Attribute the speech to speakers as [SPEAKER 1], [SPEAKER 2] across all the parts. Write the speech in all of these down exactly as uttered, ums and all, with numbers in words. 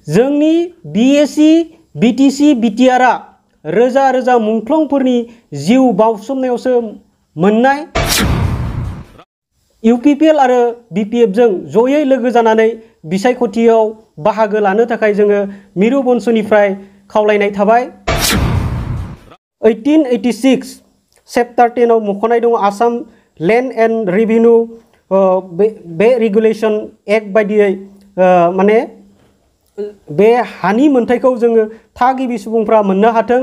[SPEAKER 1] जोंनि B A C B T C B T R आ रोजा रोजा मुंख्लंफोरनि जिउ बावसोमनायावसो मोननाय इउ पि पि एल आरो बि पि एफ जों जयै लोगो जानानै बिसायख'थियाव बाहागो लानो थाखाय जोङो मिरु बंशनिफ्राय खावलायनाय थाबाय। Eighteen eighty six chapter ten आव मख'नाय दङ आसाम लेन्ड एन्ड रेभिनिउ बे रेगुलेशन एक्ट बायदियै माने बे हानि मोनथायखौ जोङो थागिबि सुबुंफ्रा मोननो हाथों।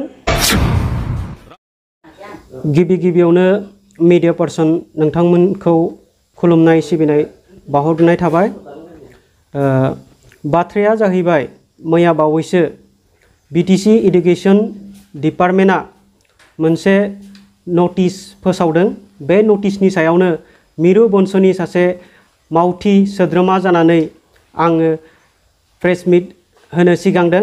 [SPEAKER 1] गिबि गिबियावनो मीडिया पार्सन नोंथांमोनखौ खुलुमनाय सिबिनाय बावहरनाय थाबाय। बाथ्राया जाहैबाय मैया बावैसो बी टी सी एडुकेशन डिपार्टमेन्टआ मोनसे नटिस फोसावदों। बे नटिसनि सायावनो मिरु बंशनि सासे मावथि सोद्रोमा जानानै आङो प्रेस मिट होनो सिगांदों।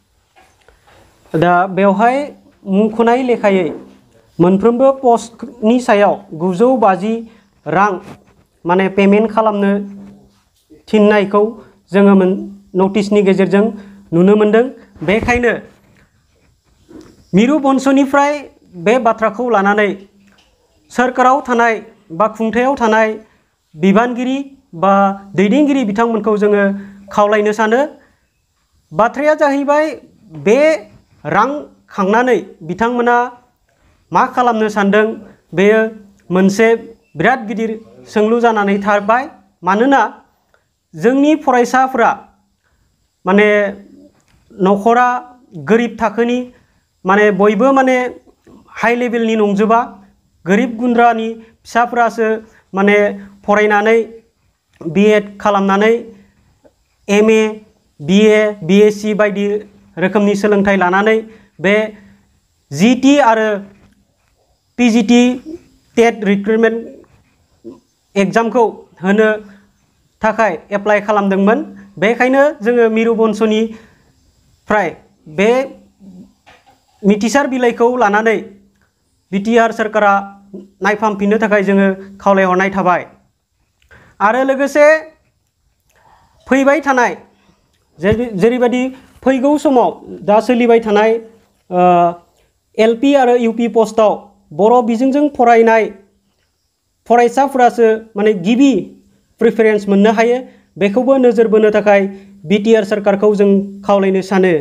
[SPEAKER 1] दा बेवहाय मुंख'नाय लेखायै मोनफ्रोमबो पस्टनि सायाव गुजौ बाजि रां माने पेमेन्ट खालामनो थिननायखौ जोङो नटिसनि गेजेरजों नुनो मोनदों। बेखायनो मिरु बंशनिफ्राय बे बाथ्राखौ लानानै सोरखाराव थानाय बा खुंथायाव थानाय बिबानगिरि बा दैदेनगिरि बिथांमोनखौ जोङो खावलायनो सानो। बाथ्राया जाहैबाय बे रां खांनानै बिथांमोना मा खालामनो सानदों बेयो मोनसे बिराद गिदिर सोंलु जानानै थाबाय। मानोना जोंनि फरायसाफोरा माने न'खरा गोरिब थाखोनि माने बयबो माने हाई लेभेलनि नंजोबा, गोरिब गुन्द्रानि फिसाफोरासो माने फरायनानै बी एड खालामनानै M A B A B A C बायदि रोखोमनि सोलोंथाइ लानानै बे जी टी आरो P G T TET recruitment एग्जामखौ होनो थाखाय एप्लाइ खालामदोंमोन। बेखायनो जोङो मिरु बंशनिफ्राय बे मिथिसार बिलाइखौ लानानै बी टी आर सोरखारा नायफामफिननो थाखाय जोङो खावलायहरनाय थाबाय। आरो लोगोसे फैबाय थानाय जेरैबायदि फैगौ समाव दा सोलिबाय थानाय एल पि आरो इउ पि पस्टआव बर' बिजोंजों फरायनाय फरायसाफोरासो माने गिबि प्रिफारेन्स मोननो हायो। बेखौबो नोजोर बोनो थाखाय बी टी आर सोरखारखौ जों खावलायनो सानो।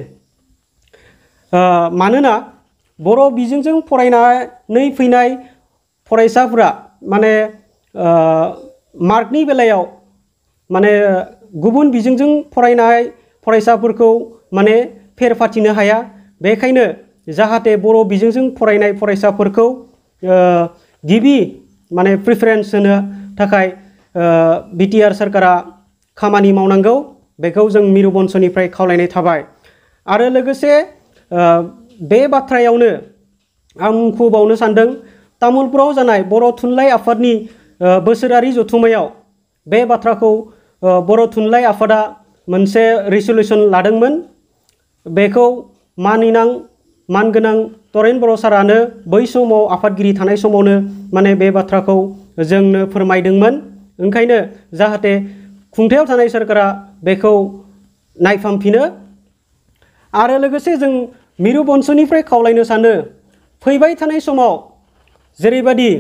[SPEAKER 1] मानोना बर' बिजोंजों फरायनानै फैनाय फरायसाफोरा माने मार्कनि बेलायाव माने गुबुन बिजोंजों फरायनाय फरायसाफोरखौ माने फेर फाथिनो हाया। बेखायनो जाहाथे बर' बिजोंजों फरायनाय फरायसाफोरखौ गिबि माने प्रिफारेन्स होनो थाखाय बी टी आर सोरखारा खामानि मावनांगौ। बेखौ जों मिरु बंशनिफ्राय खावलायनाय थाबाय। आरो लोगोसे बे बाथ्रायावनो आं मुंख'बावनो सानदों तामुलपुराव जानाय बर' थुनलाइ आफादनि बोसोरारि जथुम्मायाव बे बाथ्राखौ बर' थुनलाइ आफादा मोनसे रिसुलेसन लादोंमोन। बेखौ मानिनां मानगोनां तरेन बर' सारानो बै समाव आफादगिरि थानाय समावनो माने बे बाथ्राखौ जोंनो फोरमायदोंमोन। ओंखायनो जाहाथे खुंथायाव थानाय सोरखारा बेखौ नायफामफिनो। आरो लोगोसे जों मिरु बंशनिफ्राय खावलायनो सानो फैबाय थानाय समाव जेरैबायदि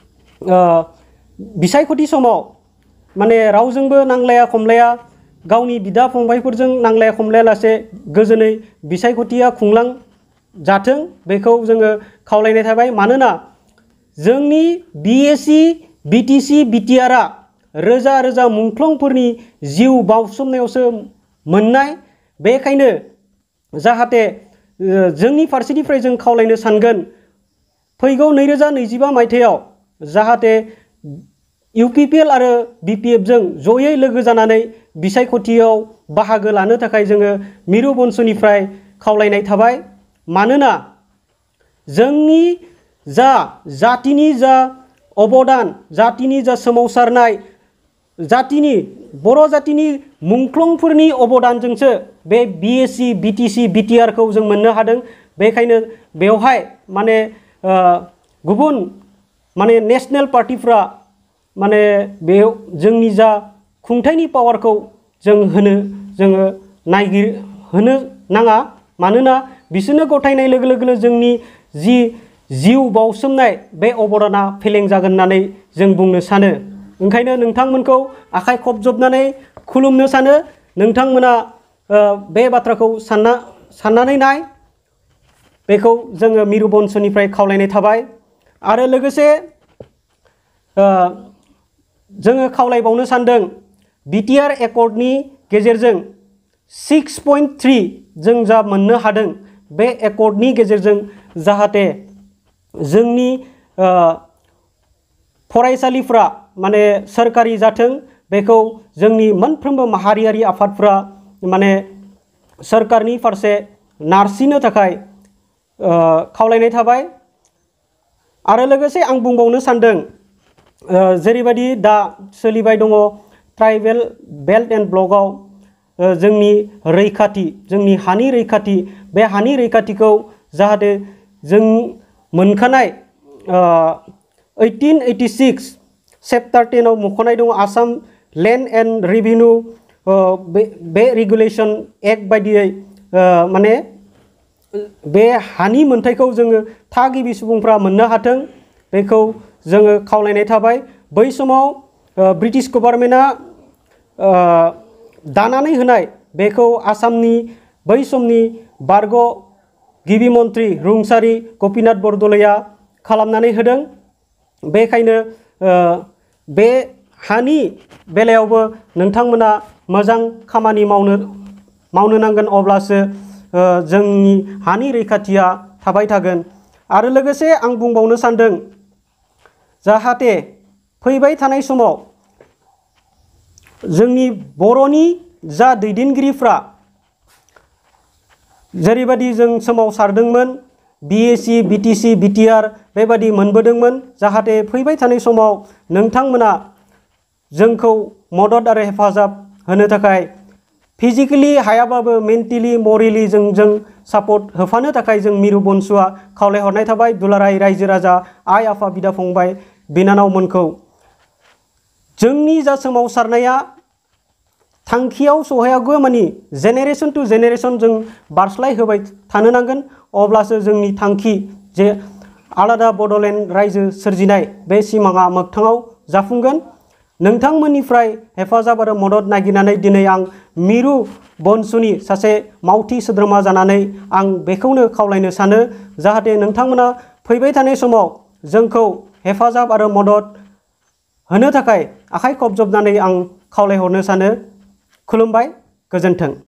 [SPEAKER 1] बिसायख'थि समाव माने रावजोंबो नांलाया खमलाया गावनि बिदा फंबायफोरजों नांलाया खमलाया लासे गोजोनै बिसायख'थिया खुंलां जाथों बेखौ जोङो खावलायनाय थाबाय। मानोना जोंनि B A C B T C B T R आ रोजा रोजा मुंख्लंफोरनि जिउ बावसोमनायावसो मोननाय। बेखायनो जाहाथे जोंनि फारसेनिफ्राय जों खावलायनो सानगोन फैगौ नैरोजा नैजिबा मायथाइयाव जाहाथे इउ पि पि एल आरो बि पि एफ जों जयै लोगो जानानै बिसायख'थियाव बाहागो लानो थाखाय जोङो मिरु बंशनिफ्राय खावलायनाय थाबाय। मानोना जोंनि जा जातिनि जा अबदान जातिनि जा सोमावसारनाय जातिनि बर' जातिनि मुंख्लंफोरनि अबदानजोंसो बे B A C B T C B T R खौ जों मोननो हादों। बेखायनो बेवहाय माने गुबुन माने नेशनेल पार्टिफ्रा माने बे जोंनि जा खुंथायनि पावारखौ जों होनो जोङो नायगिर होनो नाङा मानोना बिसोरनो गथायनाय लोगो लोगोनो जोंनि जि जिउ बावसोमनाय बे अबदाना फेलें जागोन होननानै जों बुंनो सानो। ओंखायनो नोंथांमोनखौ आखाइ खबजबनानै खुलुमनो सानो। नोंथांमोना बे बाथ्राखौ सानना साननानै नाय बेखौ जोङो मिरु बंसनिफ्राय खावलायनाय थाबाय। आरो लोगोसे जोङो खावलायबावनो सानदों बि टि आर एकर्डनि गेजेरजों सिक्स पइन्ट थ्रि जों जा मोननो हादों बे एकर्डनि गेजेरजों जाहाथे जोंनि फरायसालिफ्रा माने सोरखारि जाथों बेखौ जोंनि मोनफ्रोमबो माहारियारि आफादफ्रा माने सोरखारनि फारसे नारसिननो थाखाय खावलायनाय थाबाय। आरो लोगोसे आं बुंबावनो सानदों जेरैबायदि दा सोलिबाय दङ ट्राइबेल बेल्ट एन्ड ब्लकआव जोंनि रैखाथि जोंनि हानि रैखाथि बे हानि रैखाथिखौ जाहाथे जों मोनखानाय ओइटिन ओइटि सिक्स चेप्टार टेनाव मख'नाय दङ आसाम लेन्ड एन्ड रेभिनिउ बे रेगुलेसन एक्ट बायदियै माने बे हानि मोन्थायखौ जोङो थागिबि सुबुंफ्रा मोननो हाथों बेखौ जोङो खावलायनाय थाबाय। बै समाव ब्रिटिश गभर्नमेन्टआ दानानै होनाय बेखौ आसामनि बै समनि बारग' गिबि मन्त्रि रुंसारि गपिनाथ बरदलैया खालामनानै होदों। बेखायनो बे हानि बेलायावबो नोंथांमोना मोजां खामानि मावनो मावनो नांगोन अब्लासो जोंनि हानि रैखाथिया थाबाय थागोन। आरो लोगोसे आं बुंबावनो सानदों जाहाथे फैबाय थानाय समाव जोंनि बर'नि जा दैदेनगिरिफ्रा जेरैबायदि जों सोमावसारदोंमोन बि ए सि बि टि सि बि टि आर बेबायदि मोनबोदोंमोन जाहाथे फैबाय थानाय समाव नोंथांमोना जोंखौ मदद आरो हेफाजाब होनो थाखाय फिजिकेलि हायाबाबो मेन्टेलि मरेलि जों जों सापर्ट होफानो थाखाय जों मिरु बंस'आ खावलायहरनाय थाबाय। दुलाराय रायजो राजा आइ आफा बिदा फंबाय बिनानावमोनखौ जोंनि जा सोमावसारनाया थांखियाव सहैयागौ मानि जेनेरेसन टु जेनेरेसन जों बारस्लाय होबाय थानो नांगोन अब्लासो जोंनि थांखि जे आलादा बड'लेण्ड रायजो सोरजिनाय बे सिमाङा मोगथाङाव जाफुंगोन। नोंथांमोननिफ्राय हेफाजाब आरो मदद नागिरनानै दिनै आं मिरु बंस'नि सासे मावथि सोद्रोमा जानानै आं बेखौनो खावलायनो सानो जाहाथे नोंथांमोना फैबाय थानाय समाव जोंखौ हेफाजाब आरो मदद होनो थाखाय आखाइ खबजबनानै आं खावलायहरनो सानो। खुलुमबाय, गोजोन्थों।